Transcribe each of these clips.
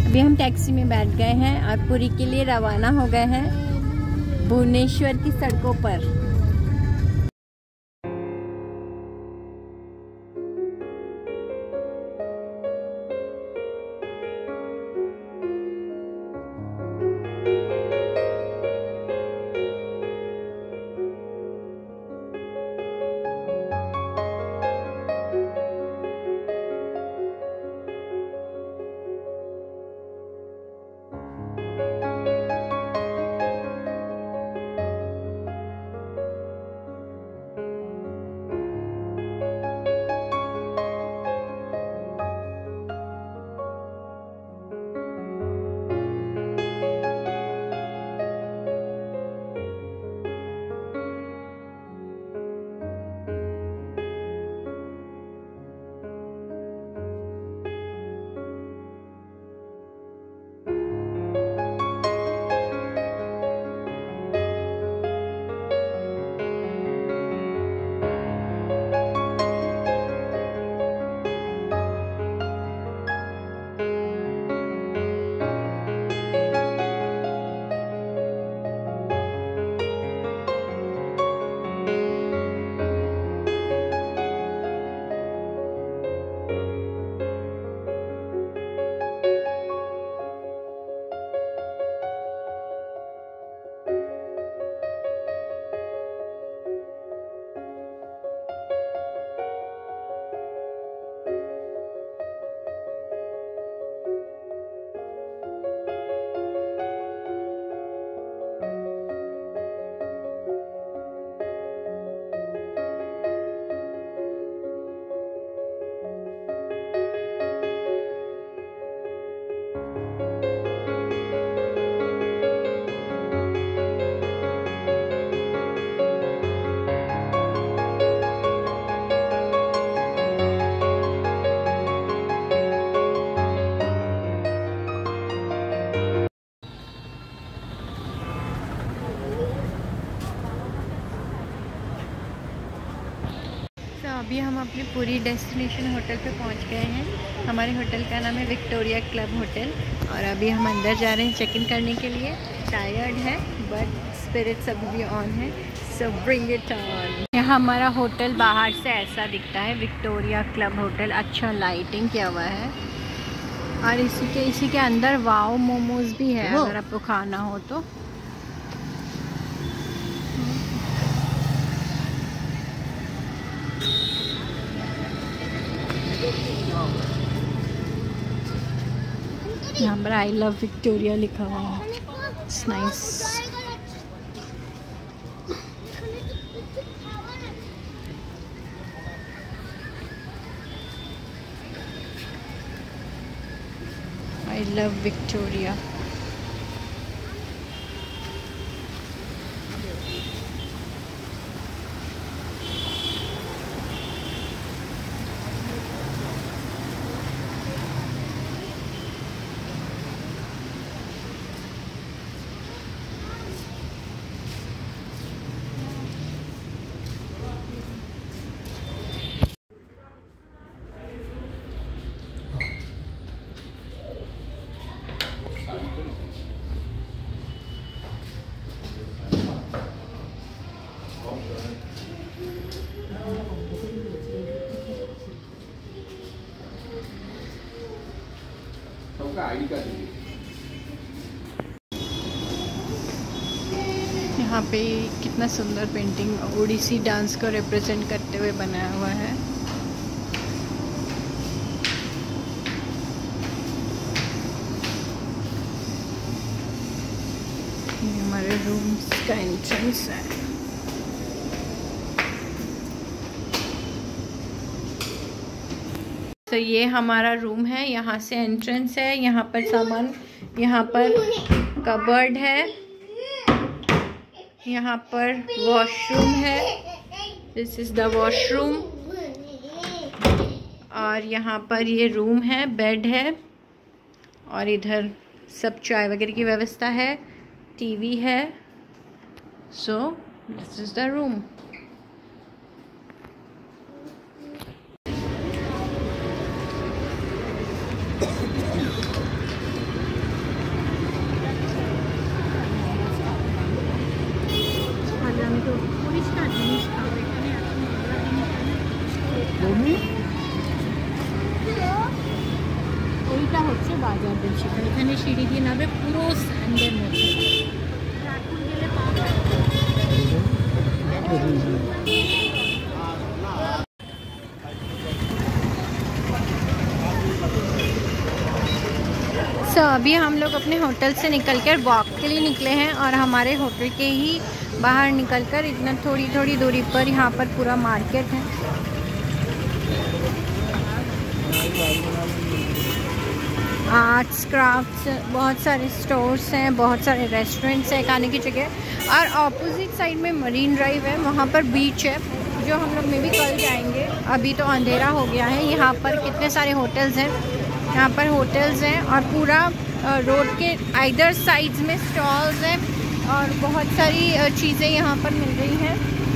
अभी हम टैक्सी में बैठ गए हैं और पुरी के लिए रवाना हो गए हैं भुवनेश्वर की सड़कों पर। अभी हम अपनी पूरी डेस्टिनेशन होटल पे पहुंच गए हैं। हमारे होटल का नाम है विक्टोरिया क्लब होटल और अभी हम अंदर जा रहे हैं चेक इन करने के लिए। टायर्ड है बट स्पिरिट्स अभी भी ऑन है, सो ब्रिंग इट ऑन। यहाँ हमारा होटल बाहर से ऐसा दिखता है, विक्टोरिया क्लब होटल। अच्छा लाइटिंग किया हुआ है और इसी के अंदर वाओ मोमोज भी है अगर आपको खाना हो तो। यहाँ पर आई लव विक्टोरिया लिखा हुआ है। It's nice. I love Victoria. यहाँ पे कितना सुंदर पेंटिंग ओडिसी डांस को रिप्रेजेंट करते हुए बनाया हुआ है। ये हमारे रूम्स का एंट्रेंस है। तो ये हमारा रूम है, यहाँ से एंट्रेंस है। यहाँ पर सामान, यहाँ पर कबर्ड है, यहाँ पर वॉशरूम है, दिस इज़ द वॉशरूम। और यहाँ पर ये रूम है, बेड है और इधर सब चाय वगैरह की व्यवस्था है, टीवी है। So this is the room. ওইটা হচ্ছে বাজার বেশি এখানে সিঁড়ি দিয়ে নামে পুরো স্যান্ডের মধ্যে। सो अभी हम लोग अपने होटल से निकलकर वॉक के लिए निकले हैं और हमारे होटल के ही बाहर निकलकर इतना थोड़ी थोड़ी दूरी पर यहाँ पर पूरा मार्केट है। आर्ट्स क्राफ्ट्स बहुत सारे स्टोर्स हैं, बहुत सारे रेस्टोरेंट्स हैं खाने की जगह। और ऑपोजिट साइड में मरीन ड्राइव है, वहाँ पर बीच है जो हम लोग में भी कल जाएंगे। अभी तो अंधेरा हो गया है। यहाँ पर कितने सारे होटल्स हैं, यहाँ पर होटल्स हैं और पूरा रोड के आइदर साइड्स में स्टॉल्स हैं और बहुत सारी चीज़ें यहाँ पर मिल रही हैं।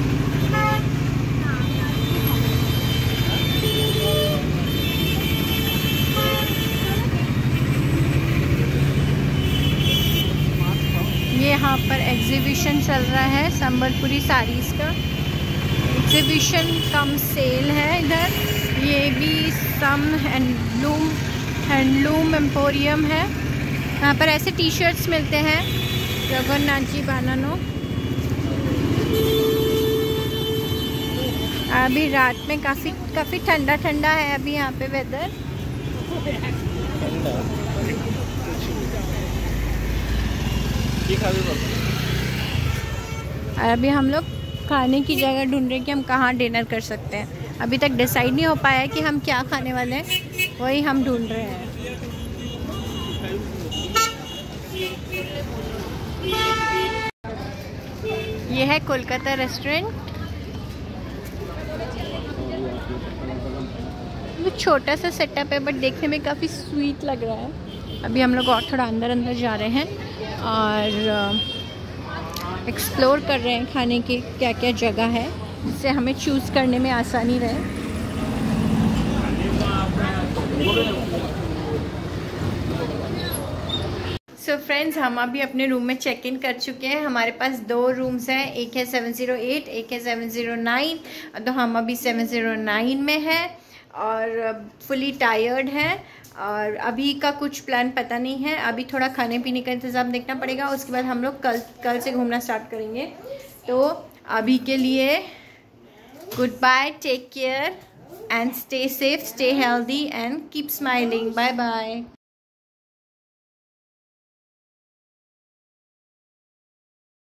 ये यहाँ पर एग्जीबिशन चल रहा है संबलपुरी साड़ीज़ का एग्जीबिशन कम सेल है इधर। ये भी सम हैंडलूम एम्पोरियम है। यहाँ पर ऐसे टी शर्ट्स मिलते हैं जगन्नाथ जी बनानो। अभी रात में काफ़ी ठंडा ठंडा है अभी यहाँ पे वेदर। और अभी हम लोग खाने की जगह ढूंढ रहे हैं कि हम कहाँ डिनर कर सकते हैं। अभी तक डिसाइड नहीं हो पाया है कि हम क्या खाने वाले हैं, वही हम ढूंढ रहे हैं। ये है कोलकाता रेस्टोरेंट। वो छोटा सा सेटअप है बट देखने में काफ़ी स्वीट लग रहा है। अभी हम लोग और थोड़ा अंदर जा रहे हैं और एक्सप्लोर कर रहे हैं खाने की क्या क्या जगह है जिससे हमें चूज़ करने में आसानी रहे। सो फ्रेंड्स, हम अभी अपने रूम में चेक इन कर चुके हैं। हमारे पास 2 रूम्स हैं, एक है 708, एक है 709। तो हम अभी 709 में हैं और फुली टायर्ड हैं और अभी का कुछ प्लान पता नहीं है। अभी थोड़ा खाने पीने का इंतज़ाम देखना पड़ेगा, उसके बाद हम लोग कल से घूमना स्टार्ट करेंगे। तो अभी के लिए good bye, take care and stay safe, stay healthy and keep smiling. Bye bye.